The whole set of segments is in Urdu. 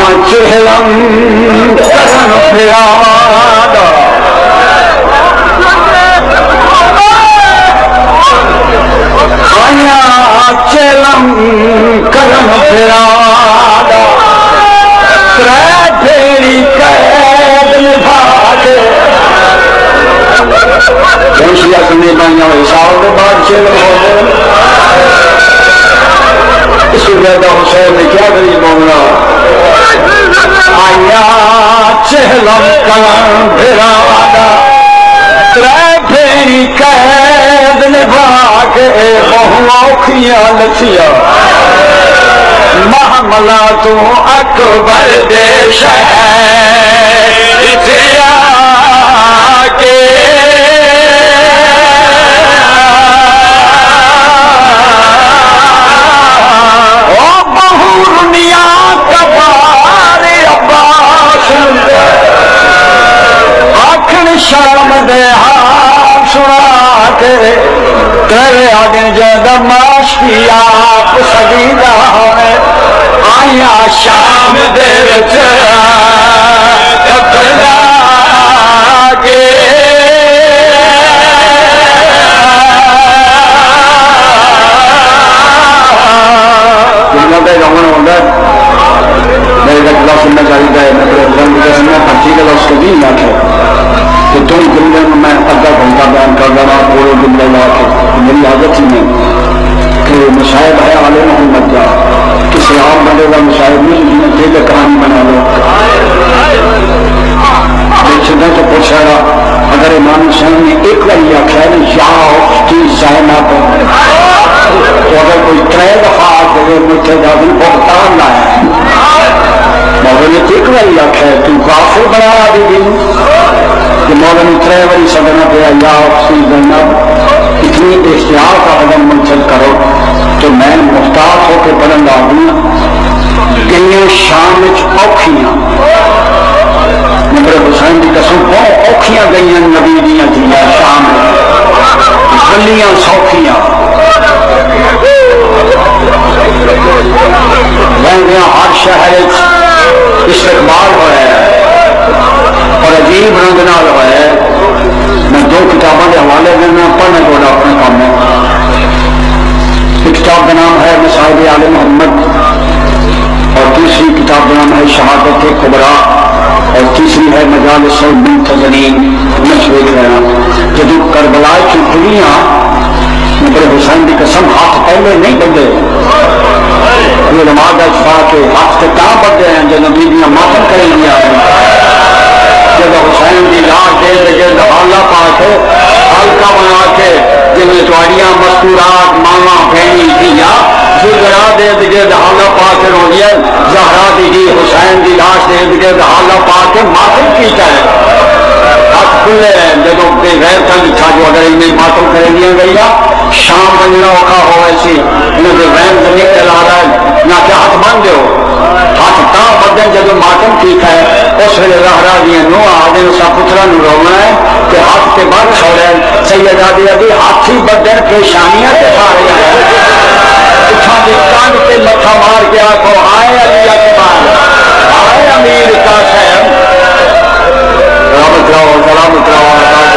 چہلم کرن پیادا آیا چہلم کرن پیادا ترے پھیری قید نبھا کے جنشیہ سنے بانیاں ہوئی سال کے بعد چہلم ہو گئے اس کو کہتا حسین نے کیا غریب ہوگا آیا چہلم کرن پیادا ترے پھیری قید نبھا کے بہو اوکھیاں لچیاں محملہ تو اکبر دے شہر اتیا کے او بہو دنیا کبار عباس آکھن شام دے ہاں سنا کے تیرے آگے جیدہ ماشتی آپ سگیدہ ہوئے آیا شام دے چرا کبلا کے جنہوں نے رہن ہوگا میرے لئے سننا چاہیے ہے میں پروگرام کی سننا پرچی کا لفظ کبھی نہ کہ تم جملے میں میں آدھا گھنٹہ بیان کر رہا پورے جملے لا کے میری عادت ہی نہیں کہ مشاہد ہے عالم محمد کا کسی عام بندے کا مشاہد نہیں جنہیں دے کے کہانی بنا لو چھنا تو پوچھا گا اگر امام حسین نے ایک بار یہ آخیا ہے یا اختی زینب تو اگر کوئی ترے دفعہ آگے مجھے جادی بہتان لایا ہے مولا نے ایک بار یہ آخیا ہے تو غافل بنا دی دن کہ مولا نے ترے باری صدنا پہ یا اختی زینب اتنی اختیار کا قدم منتقل کرو تو میں محتاط ہو کے پڑھن آدمی گئیاں شام اوکھیاں نبی حسین کی قسم بہت اوکھیاں گئیاں نبی دیاں تھیاں شام گلیاں سوکھیاں لہنگیاں ہر شہر استقبال ہوئے اور عجیب رنگ نال ہوئے میں دو کتابوں کے حوالے دینا پڑھنے کو اپنے کام میں ایک کتاب کا نام ہے مصائب آل محمد اور دوسری کتاب کا نام ہے شہادت کبریٰ اور تیسری ہے مجالس المنتظرین مشورے رہنا جب کربلا کی کھلیاں نبی حسین کی قسم ہاتھ پہلے نہیں بدلے یہ نماز اشفاع کے ہاتھ سے کہاں بدلے ہیں جو نبی دیاں ماتم کریں گے جب حسین کی لاش دے دے حالہ پا کے حلقہ بنا کے جن تواریاں مستورات ماما بہنی دیا زہرا دے دے حالہ پا کے رو دیا زہرا دی حسین کی لاش دے دے حالہ پا کے ماتم کیتا ہے ہاتھ کھلے جب بے غیر کا لکھا جو اگر انہیں ماتم کریں دیا گیا شام بننا اوکھا ہو ایسی انہیں بے غیر زمین کے لا رہا ہے نہ کہ ہاتھ بند دے ہو ہاتھ تاں بدن جب ماتم ٹھیک ہے اس ویلے رہا دیا نو آدھے اسا پترا نو رونا ہے کہ ہاتھ کے بعد چھوڑے سیدہ دی ابھی ہاتھی بدن پیشانیاں کے پارے ہیں اٹھا دی کان کے متھا مار کے آکھو آئے علی اکبر آئے امیر قاسم رحمت رہو سلامت رہو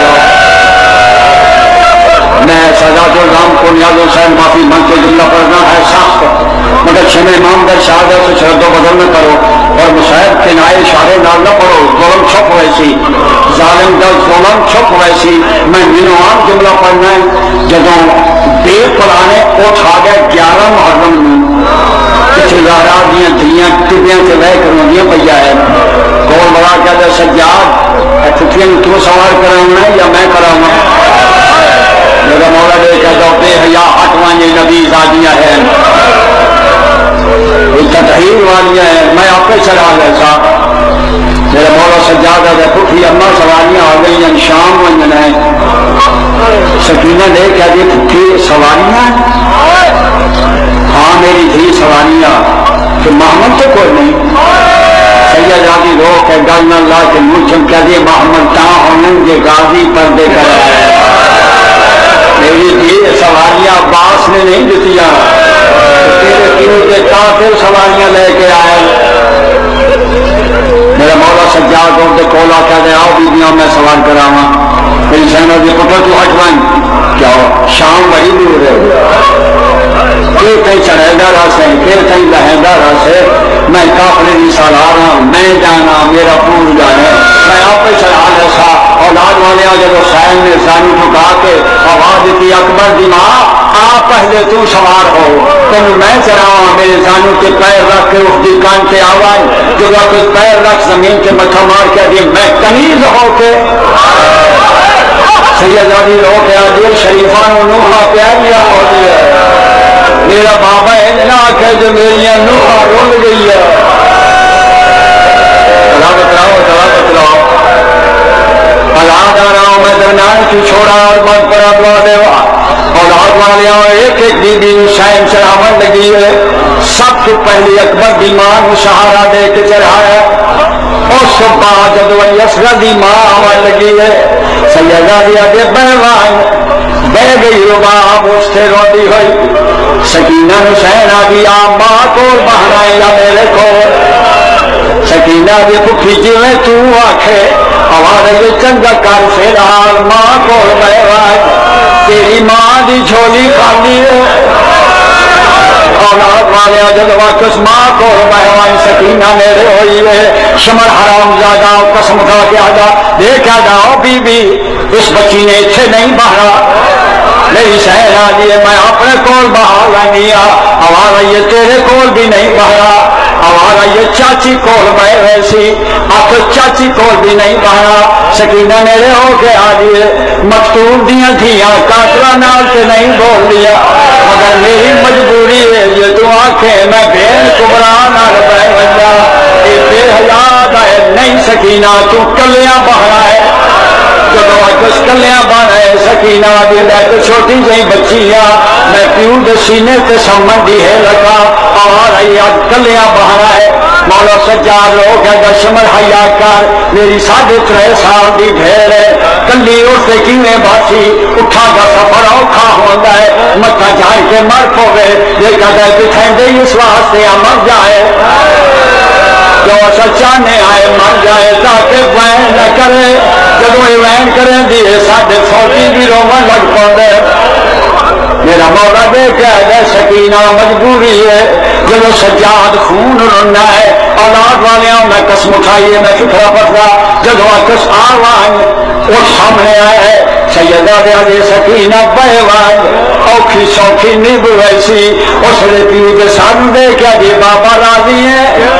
میں سادات الرام کو نیاز حسین معافی مانگ کے جملہ پڑھنا ہے سخت مگر شم امام در شہادت سے شرد و بدل نہ کرو اور مشاہد کے نائے اشارے نال نہ پڑھو ظلم چھپ ویسی ظالم در ظلم چھپ ویسی میں مینو عام جملہ پڑھنا ہے جدوں بے پرانے اٹھا گئے 11 محرم میں کچھ زہرا دیاں دھیاں ٹبیاں سے لے کر دیا پیا ہے کون بڑا کہتا ہے سجاد پھٹیاں کیوں سوار کراؤں یا میں کراؤں میرا مولا دے کہتا ہوں بے حیا ہٹواں یہ نبی زادیاں ہیں تطہیر والیاں ہیں میں آپ پہ چلا لیسا میرا مولا سجادہ دے پھٹی اماں سواریاں آ گئی ہیں شام ونجن ہے سکینہ دے کہہ دی پھٹی سواریاں ہاں میری تھی سواریاں کہ محمد تو کوئی نہیں سید آدھی رو کہ گل نہ لا کے مجھم کہہ دی محمد تاں ہونے کے غازی پردے کر میری تھی سواریاں عباس نے نہیں دیتیاں تیرے کیوں کے کافر سواریاں لے کے آئے سجاد اور کول آ کے آؤ بیبیاں میں سوال کراوا میری سہنا کی پتر تو ہٹ بن کیا شام بڑی دور ہے کہ کہیں چڑھےگا رس ہے کہ کہیں لہنگا رس ہے میں کافرے کی سالار ہوں میں جانا میرا پور جانا میں آپ پہ چڑھا ایسا اولاد والے جب حسین نے سانی ٹھکا کے آواز دیتی اکبر دی ماں آپ پہلے تو سوار ہو تم میں چڑھاوا میرے زانو کے پیر رکھ کے اس دی کان کے آواز جو کچھ پیر رکھ زمین کے متھا مار کے دی میں کنیز ہو کے سید علی رو کے عادل شریفان و نوحہ پیاریا ہو دیا میرا بابا اتنا کہ جو میری نوحہ رول گئی ہے تلاوت لاؤ اولاد آ رہا ہوں میں درمیان کی چھوڑا اور بند پر دعا دیوا اولاد والے ایک ایک بی بی حسین چڑھاون لگی ہے سب سے پہلی اکبر دی ماں مشاہرہ دے کے چڑھایا اس بعد جب یسر دی ماں آون لگی ہے سیدہ دیا دے بہوان بہ گئی رباب اس سے روٹی ہوئی سکینہ حسین آگی آپ ماں کو بہنائیں یا میرے کو سکینہ دی بکھی جویں تو آکھے ہمارے یہ چنگا کر فیلحال ماں کو بہوان تیری ماں دی جھولی خالی ہے اولاد والے جب واپس ماں کو بہوان سکینہ میرے ہوئی ہے شمر حرام زیادہ قسم کھا کے آجا دیکھا جاؤ بی بی اس بچی نے اتھے نہیں بہرا میری شہر آجی ہے میں اپنے کول بہا لینی ہمارا یہ تیرے کول بھی نہیں بہرا ہمارا یہ چاچی کول بہ ویسی آپ چاچی کول بھی نہیں بہرا سکینہ میرے ہو کے آجی ہے مکتوب دیا دھیاں کاترا نال کے نہیں بول دیا مگر میری مجبوری ہے یہ تو آنکھیں میں بین کبران آل بہ بجا یہ بے حیاد ہے نہیں سکینہ تو کلیاں بہرا ہے جب واپس کلیاں بہرا ہے سکینہ دی میں تو چھوٹی جہی بچی میں پیو دے سینے تے سمندی ہے لگا اور آج کلیاں بہرا ہے مولا سجاد لوگ ہے شمر حیا کر میری 3.5 سال دی بھیڑ ہے کلی اٹھتے کیویں باسی اٹھا کا سفر اوکھا ہوتا ہے متھا جھاڑ کے مر پوے یہ کہتا ہے بٹھائیں دے اس واسطے مر جائے جو سچا نے آئے مر جائے تاکہ وین نہ کرے جب وہ وین کریں دیے 40 بھی رومن لگ پاؤں میرا مولا دیکھا ہے سکینہ مجبوری ہے جب سجاد خون رونا ہے اولاد والیاں میں قسم اٹھائیے میں فکرہ پڑتا جب واپس آوان وہ سامنے آئے سیدہ دے سکینہ بہوان اوکھی سوکھی نیب ویسی اس نے پیو کے سامنے کیا دی بابا راضی ہے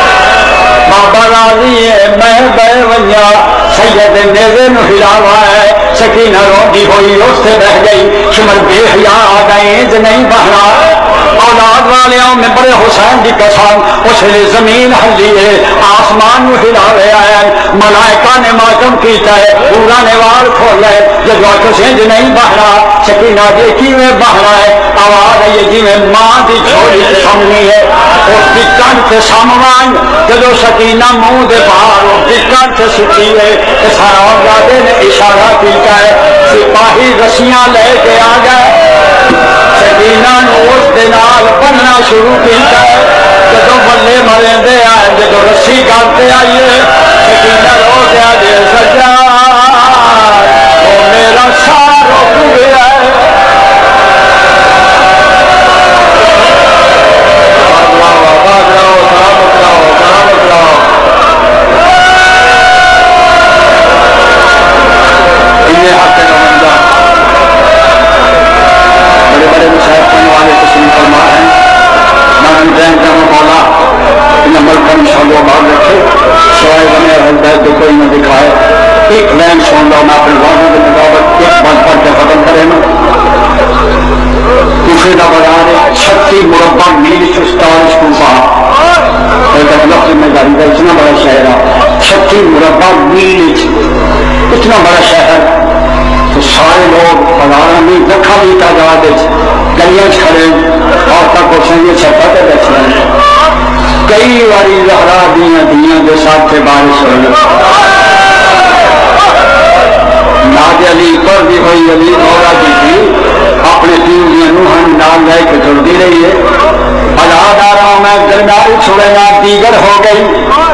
بابا راضی ہے میں بہوانیا سید نیزے نو ہلاوا ہے سکینہ روندی ہوئی اس سے بہ گئی شمر بے حیا آ گئے نہیں بہنا اولاد والیاں میں بڑے حسین دی قسم اس نے زمین ہلی ہے آسمان نو ہلاوے آیا ملائکہ نے ماتم کیتا ہے پورا نے وال کھولا ہے جب واپس انج نہیں بہنا سکینہ دیکھی میں بہنا ہے آواز ہے جی میں ماں دی چھوڑی سامنی ہے اس دی کن سے ساموان جب سکینہ منہ دے باہر اس دی کن سے سٹی ہے سارا اولادے نے اشارہ کیتا ہے سپاہی رسیاں لے کے آ گئے سکینہ اس دنال بننا شروع کیتا ہے جدو بلے مرے دے آئے جدو رسی کرتے آئیے سکینہ رو گیا دے سجا وہ میرا سار رک گیا ہے کوئی نہ دکھائے ایک لین سن لو میں اپنے وعدوں کے مطابق ایک بات پڑھ کے ختم کرے نا دوسرے کا بازار 36 مربع میل 44 کوفہ ایک لفظ ذمہ داری کا اتنا بڑا شہر ہے 36 مربع میل اتنا بڑا شہر تو سارے لوگ بازار میں لکھا بھی تعداد گلیاں کھڑے اور تک یہ چھپا کے بیٹھے ہیں کئی باری زہرا دیا کے ساتھ بارش ہوئی ناز علی پر بھی ہوئی علی مولا جی تھی اپنے تین دیا نوحن نام لے کے جڑتی رہی ہے اولاد آ رہا ہوں میں درمیان چھوڑے گا دیگر ہو گئی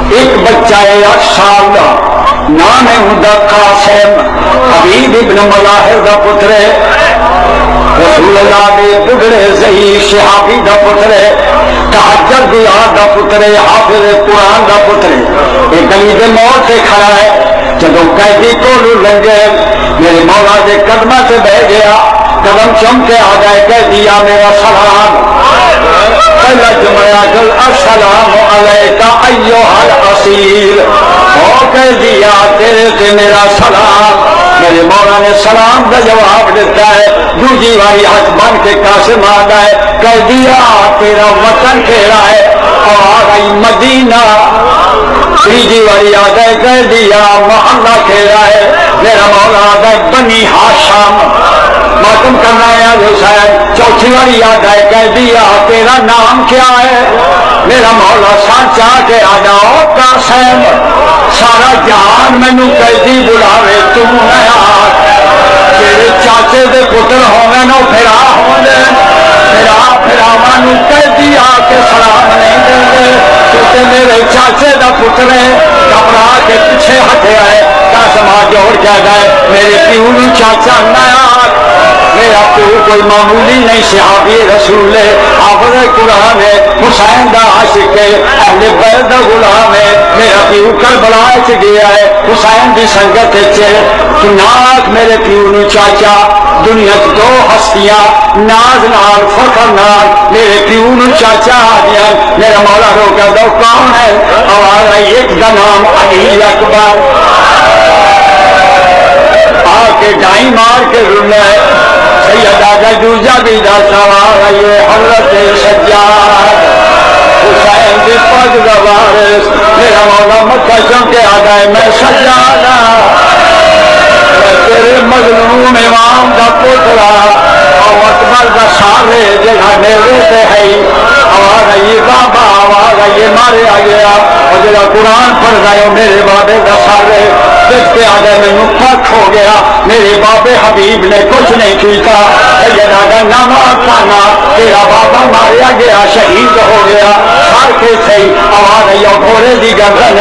ایک بچہ ہے 8 سال کا، نام ہے ہوں قاسم، حبیب ابن مظاہر دا پتر ہے، رسول اللہ دے بڑھڑے ضعیف صحابی دا پتر ہے، تہجد دی رات دا پتر ہے، حافظ قرآن دا پتر ہے، ایک گلی دے موڑ سے کھڑا ہے، جدو قیدی کو لنگے میرے مولا دے قدمہ سے بہ گیا، قدم چم کے آ گئے، کہہ دیا میرا سلام، پہلا جمعہ کل السلام علیکہ ایھا الاسیر، اور کہہ دیا تیرے سے میرا سلام، میرے مولا نے سلام کا جواب دیتا ہے، دوسری باری ہاتھ بن کے قاسم آ گئے، کہہ دیا تیرا وطن کہڑا ہے، اور آ گئی مدینہ، تیسری باری آ گئے، کہہ دیا محلہ کہڑا ہے، میرا مولا آ گئے بنی ہاشم، ماتم کرنا ہے حسین، چوتھی باری آ گئے، کہہ دیا تیرا نام کیا ہے، میرا مولا سچ آ کے آ جاؤ قاسم، سارا جہان مینو قیدی بلاوے تم نہ آ، تیرے چاچے دے پتر ہوے نو پھرا ہوندے، پھراواں نو قیدی آ کے سلام نہیں دے، کیونکہ میرے چاچے دا پتر ہے، گھبرا کے پیچھے ہٹیا ہے، قاسم آ جوڑ کے گئے، میرے پیو نو چاچا نہ آ، میرا پیو کوئی معمولی نہیں، صحابی رسول ہے، حافظ قرآن ہے، حسین دا عاشق ہے، اہل بیت دا غلام ہے، میرا پیو کربلا چ گیا ہے، حسین دی سنگت ہے، تو ناک میرے پیو نو چاچا، دنیا دو ہستیاں ناز نال فخر نال میرے پیو نو چاچا آ گیا، میرا مولا روکا دو کون ہے، آواز آئی ایک دا نام علی اکبر، آ کے ڈائی مار کے رونا ہے، سیدہ کا دوجا بھی دا سوال ہے، یہ حضرت سجاد حسین دی پگ دا وارث، میرا مولا مکہ چم کے آ گئے، میں سجادہ تیرے مظلوم امام دا پوترا اور اکبر دا سارے جگہ میرے تے ہے، آواز آئی بابا، آواز آئی مارے آ گیا، اور جگہ قرآن پڑھ گئے میرے بابے دا سارے دیکھتے آ گئے، میں پک ہو گیا، میرے بابے حبیب نے کچھ نہیں کیتا، سیدہ کا نامہ کھانا تیرا بابا ماریا گیا، شہید ہو گیا، ہر کے صحیح، آواز آئی اور گھوڑے دی گردن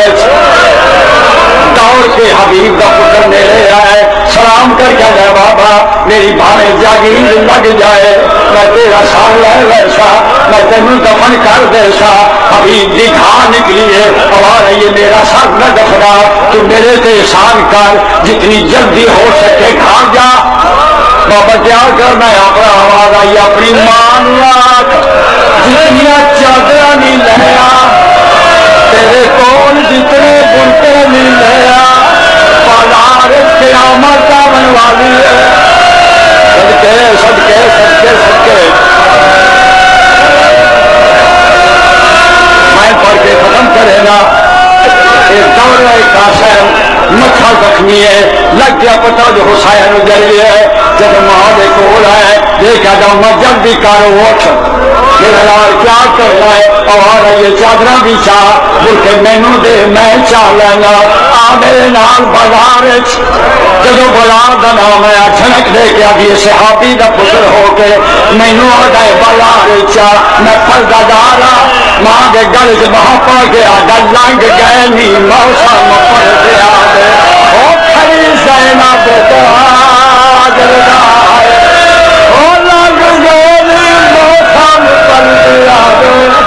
دوڑ کے حبیب کا پتر میرے آئے، سلام کر کے جائے بابا میری بھانے جاگیر لگ جائے، میں تیرا سال لے ویسا، میں تینوں دفن کر دیسا، حبیب دی گھا نکلی ہے، آواز یہ میرا سر نہ دفنا، تو میرے تے احسان کر، جتنی جلدی ہو سکے گھا جا، بابا کیا کرنا ہے، اپنا آواز آئی اپنی مان لاکھ، جتنی چادر نہیں لیا، تیرے کول جتنے بنتے نہیں لیا، بازار قیامت آنے والی ہے، صدقے صدقے صدقے صدقے، میں پڑھ کے ختم کرے گا، ایک دور ہے قاسم، مکھا زخمی ہے، لگ گیا پتا جو حسین جلی ہے، جب ماں دے کول ہے، دیکھا جاؤ میں جلدی کارو اٹھ، میرا لال کیا کرنا ہے، اور یہ چادرہ بھی چاہ بول کے مینو دے میں چاہ لینا، آ میرے نال بازار جب بازار دا نام ہے، جھنک دے کے ابھی صحابی دا پتر ہو کے مینو آ گئے بازار چاہ، میں پردہ دارا ماں کے گل سے وہاں پا گیا، گل لنگ گئے نہیں موسم پڑ گیا، او کھڑی زینب تاجدار، او لنگ گئے نہیں موسم پڑ گیا،